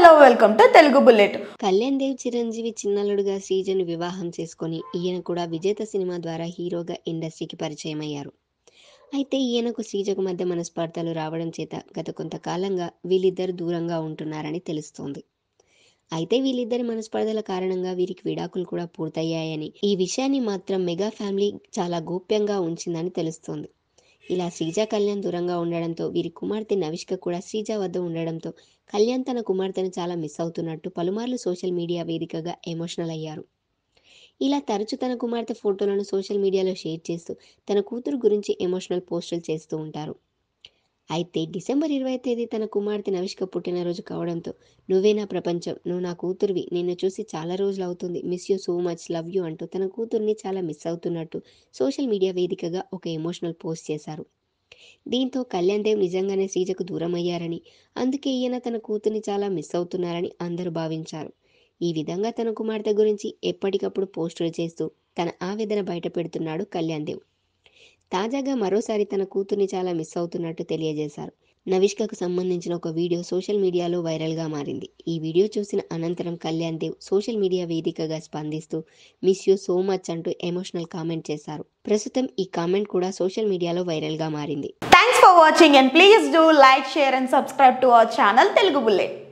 Hello welcome to Telugu bullet. Kalyan Dev Chiranjeevi చిన్నల్లుడుగా శ్రీజను వివాహం చేసుకొని ఈయన కూడా విజేత సినిమా ద్వారా హీరోగా ఇండస్ట్రీకి పరిచయం అయ్యారు. అయితే ఈయనకు శ్రీజకు మధ్య మనస్పర్ధలు రావడం చేత గత కొంతకాలంగా వీళ్ళిద్దరు దూరంగా ఉంటున్నారని తెలుస్తోంది. అయితే వీళ్ళిద్దరి మనస్పర్ధల కారణంగా వీరికి విడాకులు కూడా పూర్తయ్యాయని, ఈ విషయాన్ని మాత్రం మెగా ఫ్యామిలీ చాలా గోప్యంగా ఉంచిందని తెలుస్తోంది. ఇలా శ్రీజ కళ్యాణ్ దూరంగా ఉండడంతో వీరి కుమార్తె నవిష్క కూడా శ్రీజ వద్ద ఉండడంతో కళ్యాణ్ తన కుమార్తెను చాలా మిస్ అవుతున్నట్టు పలుమార్లు సోషల్ మీడియా వేదికగా ఎమోషనల్ అయ్యారు. ఇలా తరచూ తన కుమార్తె ఫోటోలను సోషల్ మీడియాలో షేర్ చేస్తూ తన కూతురు గురించి ఎమోషనల్ పోస్టులు చేస్తూ ఉంటారు. అయితే డిసెంబర్ 20వ తేదీ తన కుమార్తె నవిష్క పుట్టినరోజు కావడంతో నువ్వే నా ప్రపంచం, నువ్వు నా కూతురువి, నిన్ను చూసి చాలా రోజులు అవుతుంది, miss you so much, love you అంటూ తన కూతుర్ని చాలా మిస్ అవుతున్నట్టు సోషల్ మీడియా వేదికగా ఒక ఎమోషనల్ పోస్ట్ చేశారు. దీంతో కళ్యాణ్ దేవ్ నిజంగానే శ్రీజకు దూరం అయ్యారని, అందుకే ఈయన తన కూతుర్ని చాలా మిస్ అవుతున్నారని అందరూ భావించారు. ఈ విధంగా తన కుమార్తె గురించి ఎప్పటికప్పుడు పోస్టులు చేస్తూ తన ఆవేదన బయట పెడుతున్నాడు కళ్యాణ్ దేవ్. తాజాగా మరోసారి తన కూతుర్ని చాలా మిస్ అవుతున్నట్టు తెలియజేశారు. నవిష్కకు సంబంధించిన ఒక వీడియో సోషల్ మీడియాలో వైరల్గా మారింది. ఈ వీడియో చూసిన అనంతరం కళ్యాణ్ దేవ్ సోషల్ మీడియా వేదికగా స్పందిస్తూ మిస్ యూ సో మచ్ అంటూ ఎమోషనల్ కామెంట్ చేశారు. ప్రస్తుతం ఈ కామెంట్ కూడా సోషల్ మీడియాలో వైరల్గా మారింది. Thanks for watching and please do like, share and subscribe to our channel Telugu bullet.